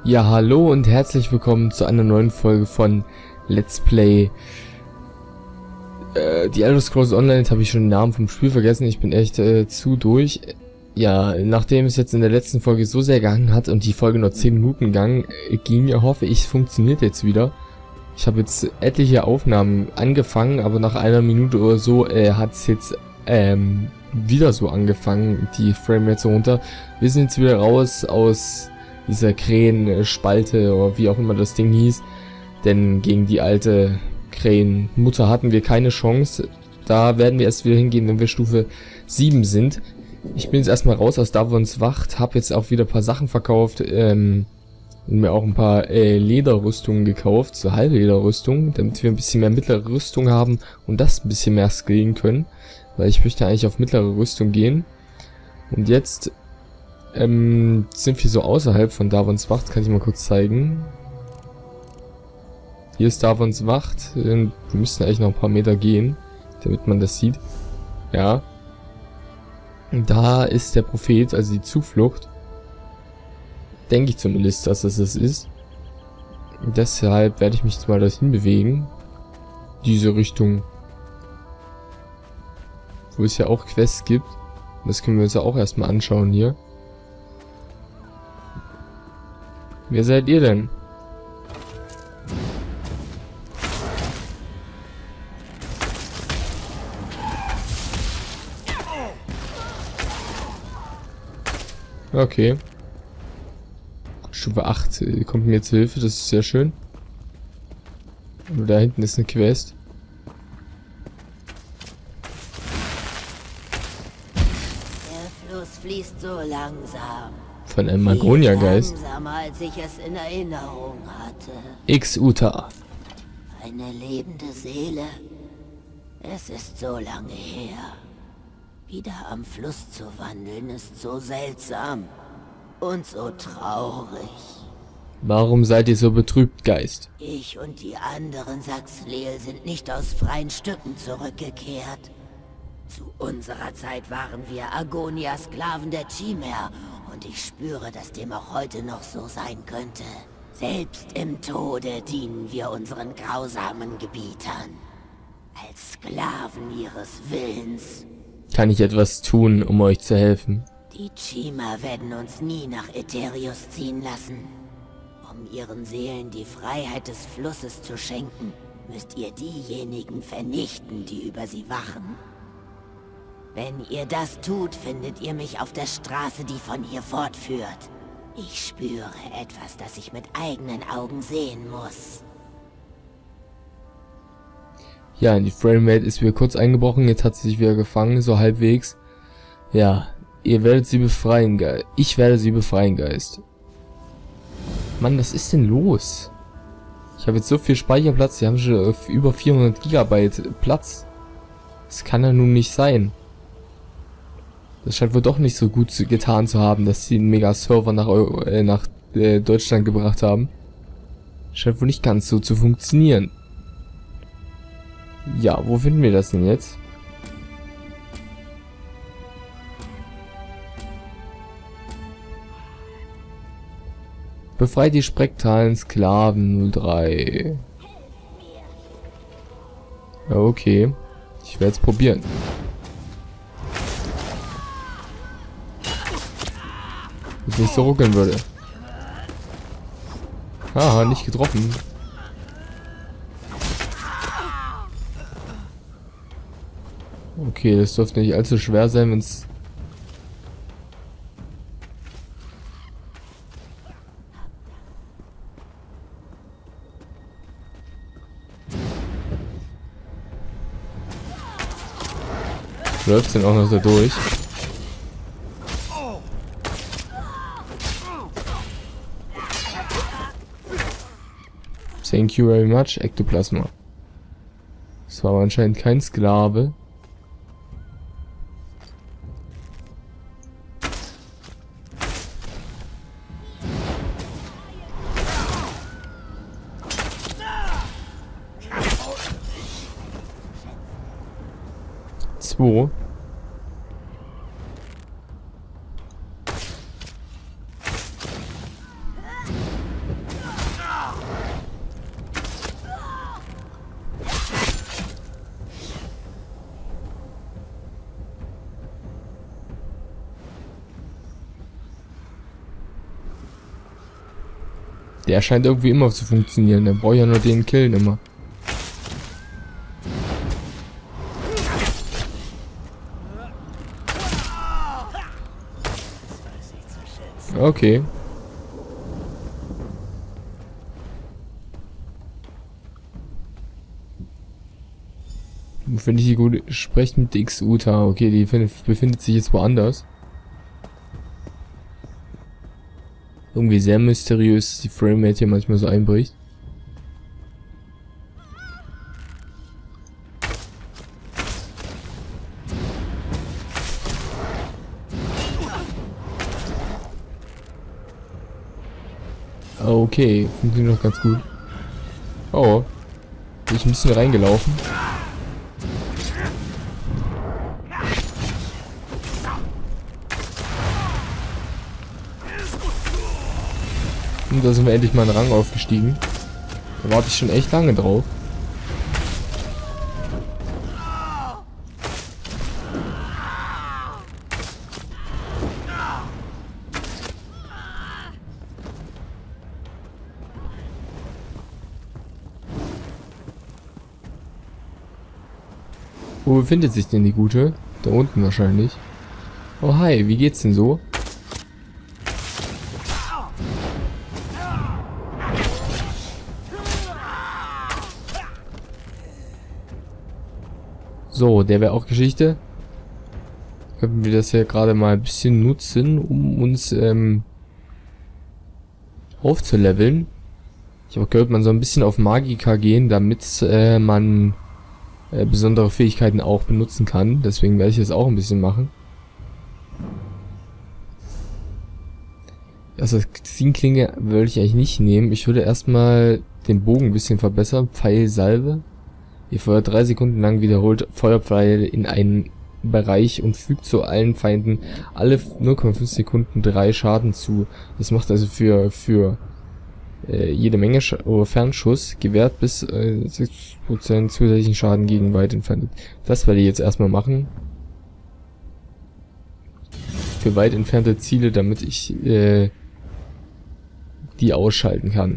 Ja, hallo und herzlich willkommen zu einer neuen Folge von Let's Play The Elder Scrolls Online. Jetzt habe ich schon den Namen vom Spiel vergessen, ich bin echt zu durch. Ja, nachdem es jetzt in der letzten Folge so sehr gehangen hat und die Folge nur 10 Minuten ging, hoffe ich, es funktioniert jetzt wieder. Ich habe jetzt etliche Aufnahmen angefangen, aber nach einer Minute oder so hat es jetzt wieder so angefangen, die Framerate runter. Wir sind jetzt wieder raus aus dieser Krähenspalte oder wie auch immer das Ding hieß, denn gegen die alte Krähenmutter hatten wir keine Chance. Da werden wir erst wieder hingehen, wenn wir Stufe 7 sind. Ich bin jetzt erstmal raus aus Davons Wacht, habe jetzt auch wieder ein paar Sachen verkauft und mir auch ein paar Lederrüstungen gekauft, so Halblederrüstungen, damit wir ein bisschen mehr mittlere Rüstung haben und das ein bisschen mehr skillen können, weil ich möchte eigentlich auf mittlere Rüstung gehen. Und jetzt sind wir so außerhalb von Davons Wacht, kann ich mal kurz zeigen. Hier ist Davons Wacht, wir müssen eigentlich noch ein paar Meter gehen, damit man das sieht. Ja. Und da ist der Prophet, also die Zuflucht. Denke ich zumindest, dass es das ist. Und deshalb werde ich mich jetzt mal dorthin bewegen. Diese Richtung. Wo es ja auch Quests gibt. Das können wir uns ja auch erstmal anschauen hier. Wer seid ihr denn? Okay. Stufe 8 kommt mir zu Hilfe, das ist sehr schön. Und da hinten ist eine Quest. Der Fluss fließt so langsam. Von einem Magonia-Geist. Langsamer, als ich es in Erinnerung hatte. X-Uta. Eine lebende Seele. Es ist so lange her. Wieder am Fluss zu wandeln ist so seltsam. Und so traurig. Warum seid ihr so betrübt, Geist? Ich und die anderen Saxleel sind nicht aus freien Stücken zurückgekehrt. Zu unserer Zeit waren wir Agonia-Sklaven der Chimär und ich spüre, dass dem auch heute noch so sein könnte. Selbst im Tode dienen wir unseren grausamen Gebietern. Als Sklaven ihres Willens. Kann ich etwas tun, um euch zu helfen? Die Chimär werden uns nie nach Aetherius ziehen lassen. Um ihren Seelen die Freiheit des Flusses zu schenken, müsst ihr diejenigen vernichten, die über sie wachen. Wenn ihr das tut, findet ihr mich auf der Straße, die von hier fortführt. Ich spüre etwas, das ich mit eigenen Augen sehen muss. Ja, die Framerate ist wieder kurz eingebrochen, jetzt hat sie sich wieder gefangen, so halbwegs. Ja, ihr werdet sie befreien, Geist. Ich werde sie befreien, Geist. Mann, was ist denn los? Ich habe jetzt so viel Speicherplatz, die haben schon über 400 Gigabyte Platz. Das kann ja nun nicht sein. Das scheint wohl doch nicht so gut getan zu haben, dass sie einen Mega-Server nach Deutschland gebracht haben. Scheint wohl nicht ganz so zu funktionieren. Ja, wo finden wir das denn jetzt? Befreit die spektalen Sklaven 03. Ja, okay. Ich werde es probieren. Wenn es nicht so ruckeln würde. Haha, nicht getroffen. Okay, das dürfte nicht allzu schwer sein, wenn es... Läuft denn auch noch da durch? Thank you very much, Ektoplasma. Das war aber anscheinend kein Sklave. Zwei. Der scheint irgendwie immer zu funktionieren. Der braucht ja nur den killen immer. Okay. Wo finde ich die gut? Sprecht mit X-Uta. Okay, die befindet sich jetzt woanders. Irgendwie sehr mysteriös, dass die Framerate hier manchmal so einbricht. Okay, funktioniert noch ganz gut. Oh. Bin ich ein bisschen reingelaufen. Und da sind wir endlich mal einen Rang aufgestiegen. Da warte ich schon echt lange drauf. Wo befindet sich denn die Gute? Da unten wahrscheinlich. Oh hi, wie geht's denn so? So, der wäre auch Geschichte. Können wir das ja gerade mal ein bisschen nutzen, um uns aufzuleveln. Ich habe gehört, man soll ein bisschen auf Magika gehen, damit man besondere Fähigkeiten auch benutzen kann. Deswegen werde ich das auch ein bisschen machen. Also Xingklinge würde ich eigentlich nicht nehmen. Ich würde erstmal den Bogen ein bisschen verbessern. Pfeilsalve. Ihr feuert 3 Sekunden lang wiederholt Feuerpfeile in einen Bereich und fügt zu allen Feinden alle 0,5 Sekunden 3 Schaden zu. Das macht also für jede Menge Fernschuss, gewährt bis 6% zusätzlichen Schaden gegen weit entfernte. Das werde ich jetzt erstmal machen. Für weit entfernte Ziele, damit ich die ausschalten kann.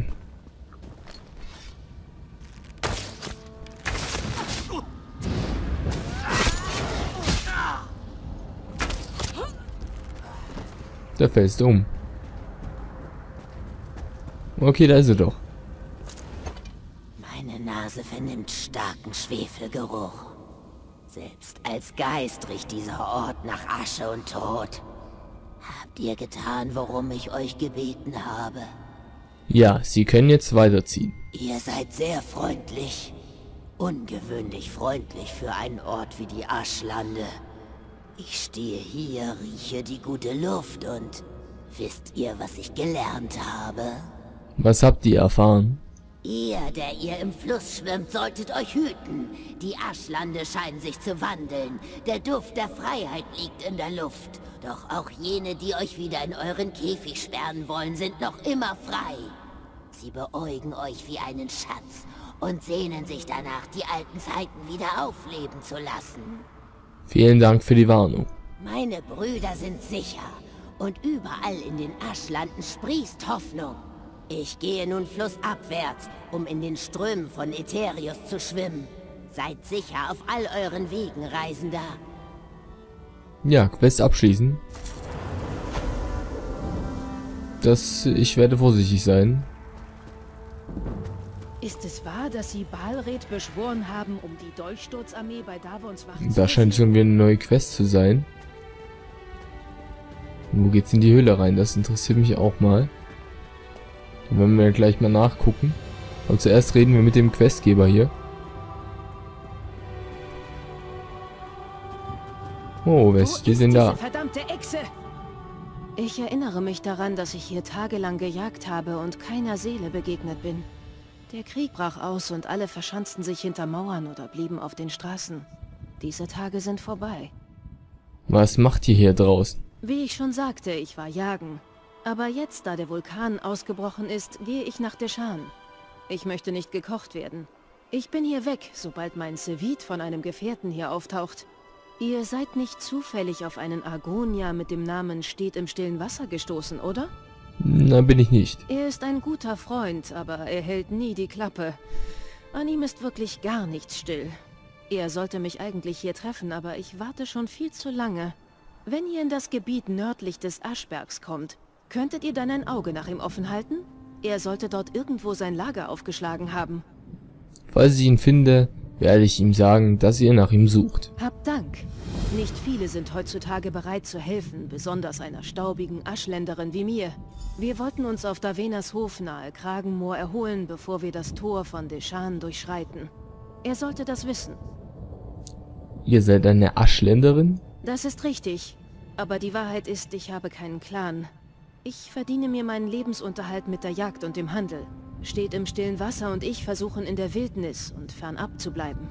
Da fällst du um. Okay, da ist er doch. Meine Nase vernimmt starken Schwefelgeruch. Selbst als Geist riecht dieser Ort nach Asche und Tod. Habt ihr getan, worum ich euch gebeten habe? Ja, Sie können jetzt weiterziehen. Ihr seid sehr freundlich. Ungewöhnlich freundlich für einen Ort wie die Aschlande. Ich stehe hier, rieche die gute Luft und wisst ihr, was ich gelernt habe? Was habt ihr erfahren? Ihr, der ihr im Fluss schwimmt, solltet euch hüten. Die Aschlande scheinen sich zu wandeln. Der Duft der Freiheit liegt in der Luft. Doch auch jene, die euch wieder in euren Käfig sperren wollen, sind noch immer frei. Sie beäugen euch wie einen Schatz und sehnen sich danach, die alten Zeiten wieder aufleben zu lassen. Vielen Dank für die Warnung. Meine Brüder sind sicher und überall in den Aschlanden sprießt Hoffnung. Ich gehe nun flussabwärts, um in den Strömen von Eterios zu schwimmen. Seid sicher auf all euren Wegen, Reisender. Ja, Quest abschließen. Ich werde vorsichtig sein. Ist es wahr, dass Sie Balred beschworen haben, um die Dolchsturzarmee bei Davons Wachen zu Da scheint schon wieder eine neue Quest zu sein. Und wo geht's in die Höhle rein? Das interessiert mich auch mal. Da werden wir gleich mal nachgucken. Aber zuerst reden wir mit dem Questgeber hier. Oh, wer steht denn da? Verdammte Echse! Ich erinnere mich daran, dass ich hier tagelang gejagt habe und keiner Seele begegnet bin. Der Krieg brach aus und alle verschanzten sich hinter Mauern oder blieben auf den Straßen. Diese Tage sind vorbei. Was macht ihr hier draußen? Wie ich schon sagte, ich war jagen. Aber jetzt, da der Vulkan ausgebrochen ist, gehe ich nach Deschan. Ich möchte nicht gekocht werden. Ich bin hier weg, sobald mein Sevit von einem Gefährten hier auftaucht. Ihr seid nicht zufällig auf einen Argonia mit dem Namen Steht im stillen Wasser gestoßen, oder? Na, bin ich nicht. Er ist ein guter Freund, aber er hält nie die Klappe. An ihm ist wirklich gar nichts still. Er sollte mich eigentlich hier treffen, aber ich warte schon viel zu lange. Wenn ihr in das Gebiet nördlich des Aschbergs kommt, könntet ihr dann ein Auge nach ihm offen halten? Er sollte dort irgendwo sein Lager aufgeschlagen haben. Falls ich ihn finde, werde ich ihm sagen, dass ihr nach ihm sucht. Habt Dank. Nicht viele sind heutzutage bereit zu helfen, besonders einer staubigen Aschländerin wie mir. Wir wollten uns auf Davenas Hof nahe Kragenmoor erholen, bevor wir das Tor von Deshan durchschreiten. Er sollte das wissen. Ihr seid eine Aschländerin? Das ist richtig. Aber die Wahrheit ist, ich habe keinen Clan. Ich verdiene mir meinen Lebensunterhalt mit der Jagd und dem Handel. Steht im stillen Wasser und ich versuchen in der Wildnis und fernab zu bleiben.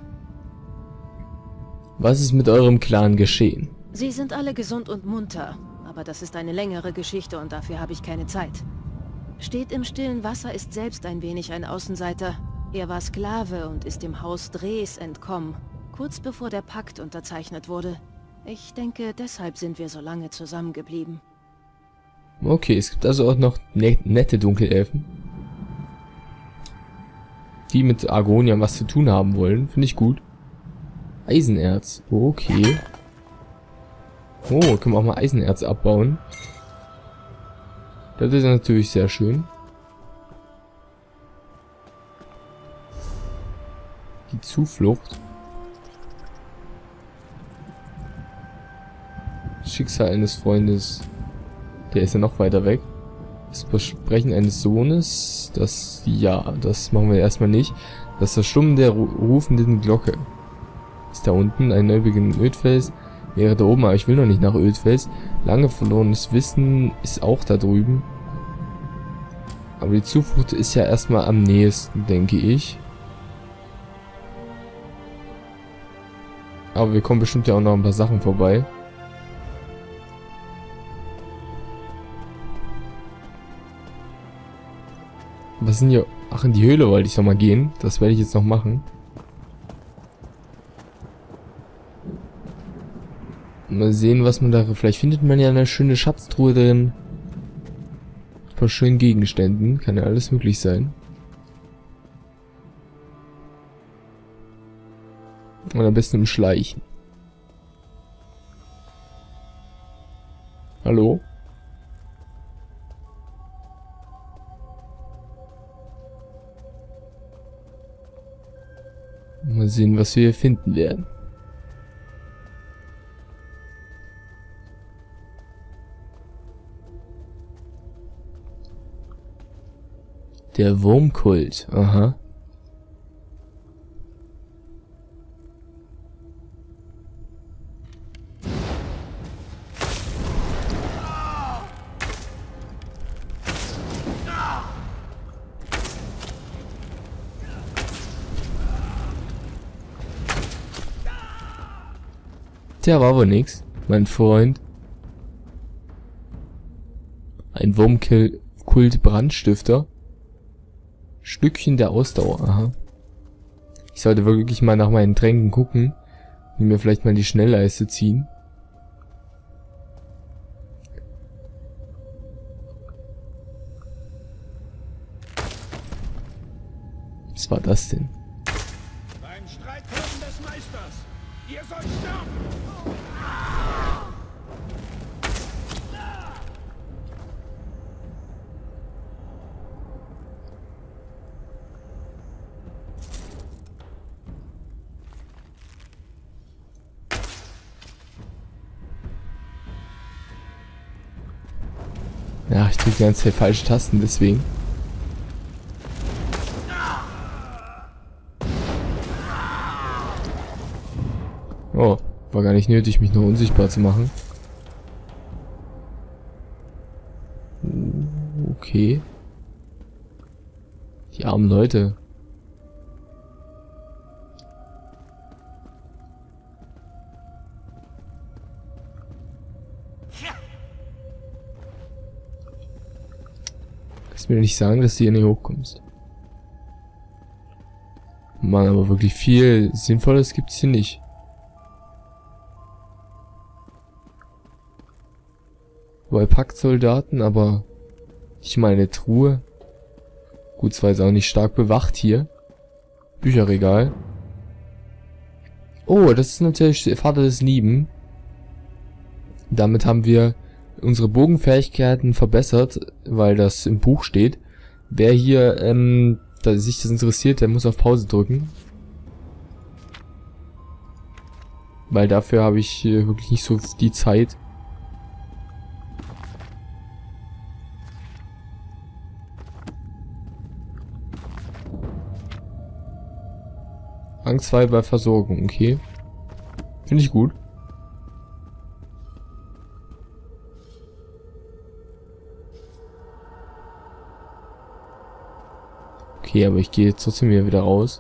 Was ist mit eurem Clan geschehen? Sie sind alle gesund und munter, aber das ist eine längere Geschichte und dafür habe ich keine Zeit. Steht im stillen Wasser ist selbst ein wenig ein Außenseiter. Er war Sklave und ist dem Haus Drees entkommen, kurz bevor der Pakt unterzeichnet wurde. Ich denke, deshalb sind wir so lange zusammengeblieben. Okay, es gibt also auch noch nette Dunkelelfen, die mit Argoniern was zu tun haben wollen. Finde ich gut. Eisenerz. Okay. Oh, können wir auch mal Eisenerz abbauen. Das ist natürlich sehr schön. Die Zuflucht. Schicksal eines Freundes. Der ist ja noch weiter weg. Das Versprechen eines Sohnes. Das, ja, das machen wir erstmal nicht. Das Verstummen der rufenden Glocke. Ist da unten ein Neubeginn in Ödfels. Wäre da oben, aber ich will noch nicht nach Ödfels. Lange verlorenes Wissen ist auch da drüben. Aber die Zuflucht ist ja erstmal am nächsten, denke ich. Aber wir kommen bestimmt ja auch noch ein paar Sachen vorbei. Was sind hier? Ach, in die Höhle wollte ich noch mal gehen. Das werde ich jetzt noch machen. Mal sehen, was man da... Vielleicht findet man ja eine schöne Schatztruhe drin. Ein paar schönen Gegenständen. Kann ja alles möglich sein. Und am besten im Schleichen. Hallo? Mal sehen, was wir hier finden werden. Der Wurmkult. Aha. Der war wohl nix, mein Freund. Ein Wurmkult Brandstifter. Stückchen der Ausdauer, aha. Ich sollte wirklich mal nach meinen Tränken gucken und mir vielleicht mal die Schnellleiste ziehen. Was war das denn? Beim Streitkolben des Meisters! Ihr sollt sterben! Ja, ich drücke die ganze Zeit falsche Tasten, deswegen. Oh, war gar nicht nötig, mich nur unsichtbar zu machen. Okay. Die armen Leute. Kannst mir nicht sagen, dass du hier nicht hochkommst. Mann, aber wirklich viel Sinnvolles gibt's hier nicht. Bei Paktsoldaten, aber Nicht mal eine Truhe. Gut, zwar ist auch nicht stark bewacht hier. Bücherregal. Oh, das ist natürlich Vater des Lieben. Damit haben wir unsere Bogenfähigkeiten verbessert, weil das im Buch steht. Wer hier da sich das interessiert, der muss auf Pause drücken. Weil dafür habe ich wirklich nicht so die Zeit. Rang 2 bei Versorgung, okay. Finde ich gut. Okay, aber ich gehe jetzt trotzdem wieder raus.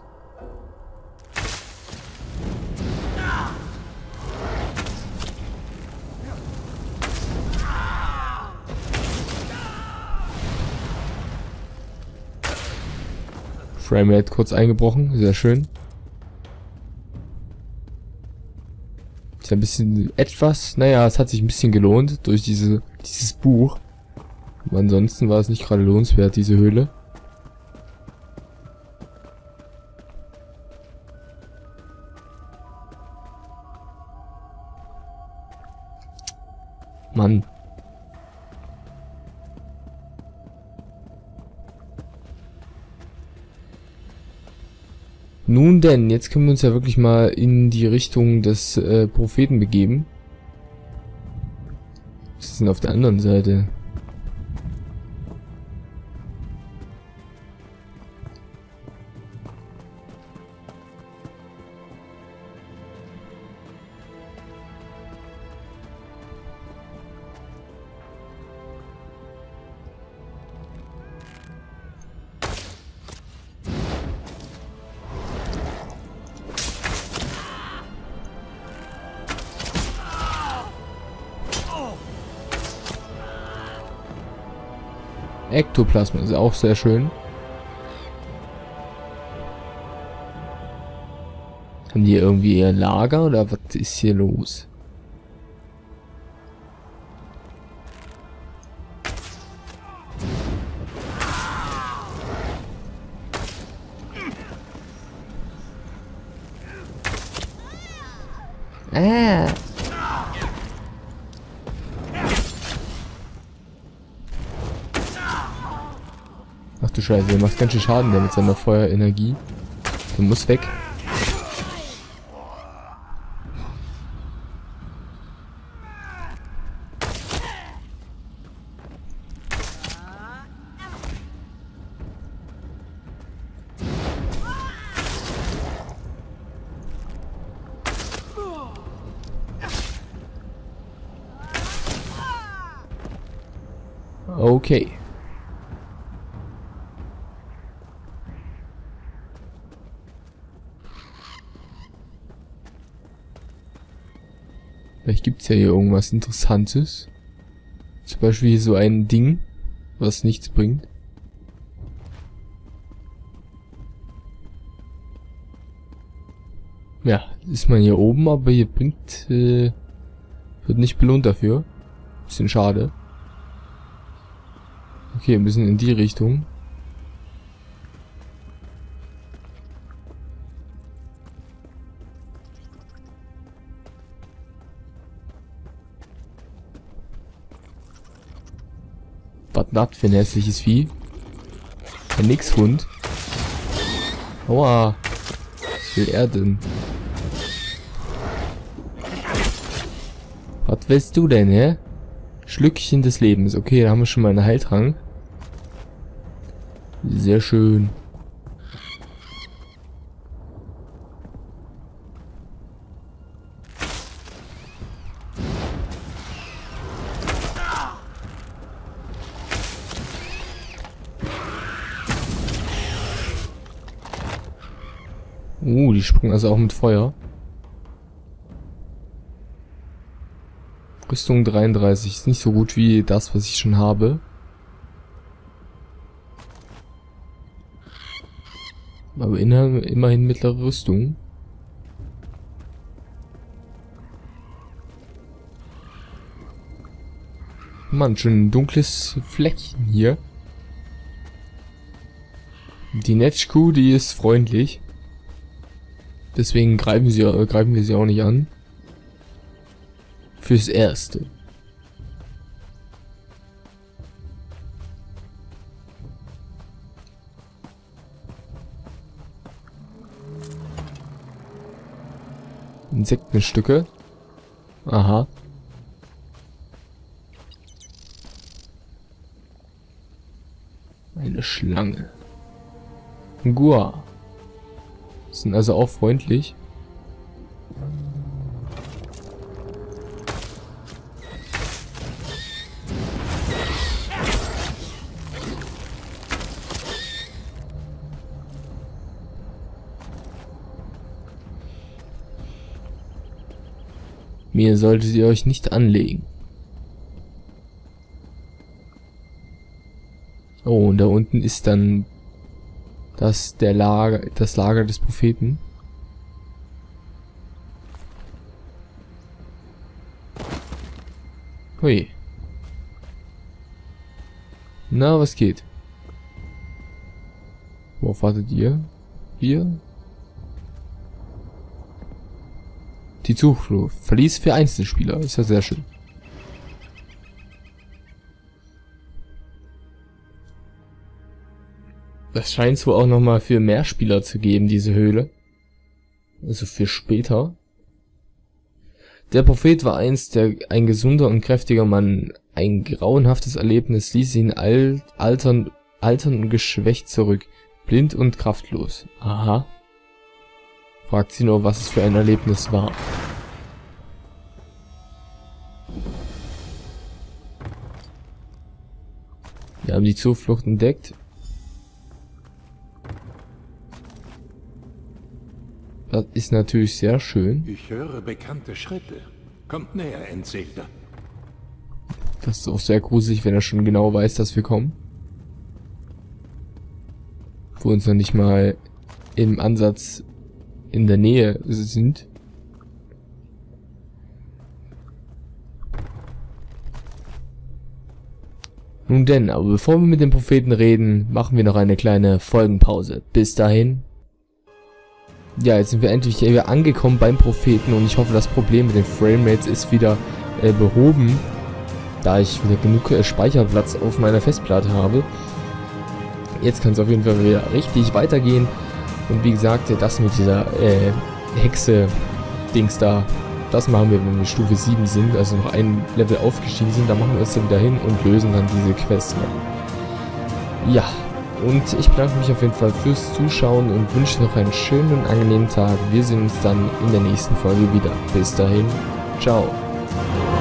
Framerate kurz eingebrochen, sehr schön. Ist ein bisschen naja, es hat sich ein bisschen gelohnt durch dieses Buch. Aber ansonsten war es nicht gerade lohnenswert, diese Höhle. Mann. Nun denn, jetzt können wir uns ja wirklich mal in die Richtung des Propheten begeben. Was ist denn auf der anderen Seite? Ektoplasma ist auch sehr schön. Haben die irgendwie ihr Lager oder was ist hier los? Ah. Ach du Scheiße, der macht ganz schön Schaden, der mit seiner Feuerenergie. Der muss weg. Okay. Vielleicht gibt es ja hier irgendwas Interessantes. Zum Beispiel hier so ein Ding, was nichts bringt. Ja, ist man hier oben, aber hier wird nicht belohnt dafür. Bisschen schade. Okay, ein bisschen in die Richtung. Was das für ein hässliches Vieh? Ein Nixhund. Aua. Was will er denn? Was willst du denn, hä? Schlückchen des Lebens. Okay, da haben wir schon mal einen Heiltrank. Sehr schön. Die springen also auch mit Feuer. Rüstung 33. Ist nicht so gut wie das, was ich schon habe. Aber immerhin mittlere Rüstung. Mann, schon ein dunkles Fleckchen hier. Die Netschkuh, die ist freundlich. Deswegen greifen wir sie auch nicht an. Fürs Erste. Insektenstücke. Aha. Eine Schlange. Gua. Sind also auch freundlich. Mir solltet ihr euch nicht anlegen. Oh, und da unten ist dann das Lager des Propheten. Hui. Na, was geht? Worauf wartet ihr? Hier? Die Zuflucht. Verlies für Einzelspieler. Ist ja sehr schön. Das scheint es wohl auch nochmal für mehr Spieler zu geben, diese Höhle. Also für später. Der Prophet war einst ein gesunder und kräftiger Mann. Ein grauenhaftes Erlebnis ließ ihn altern und geschwächt zurück. Blind und kraftlos. Aha. Fragt sie nur, was es für ein Erlebnis war. Wir haben die Zuflucht entdeckt. Das ist natürlich sehr schön. Ich höre bekannte Schritte. Kommt näher, Entseelter. Das ist auch sehr gruselig, wenn er schon genau weiß, dass wir kommen. Wo uns noch nicht mal im Ansatz in der Nähe sind. Nun denn, aber bevor wir mit dem Propheten reden, machen wir noch eine kleine Folgenpause. Bis dahin. Ja, jetzt sind wir endlich hier angekommen beim Propheten und ich hoffe, das Problem mit den Framerates ist wieder behoben, da ich wieder genug Speicherplatz auf meiner Festplatte habe. Jetzt kann es auf jeden Fall wieder richtig weitergehen. Und wie gesagt, das mit dieser Hexe-Dings da, das machen wir, wenn wir Stufe 7 sind, also noch ein Level aufgestiegen sind. Da machen wir uns dann wieder hin und lösen dann diese Quest. Ja, und ich bedanke mich auf jeden Fall fürs Zuschauen und wünsche noch einen schönen und angenehmen Tag. Wir sehen uns dann in der nächsten Folge wieder. Bis dahin, ciao.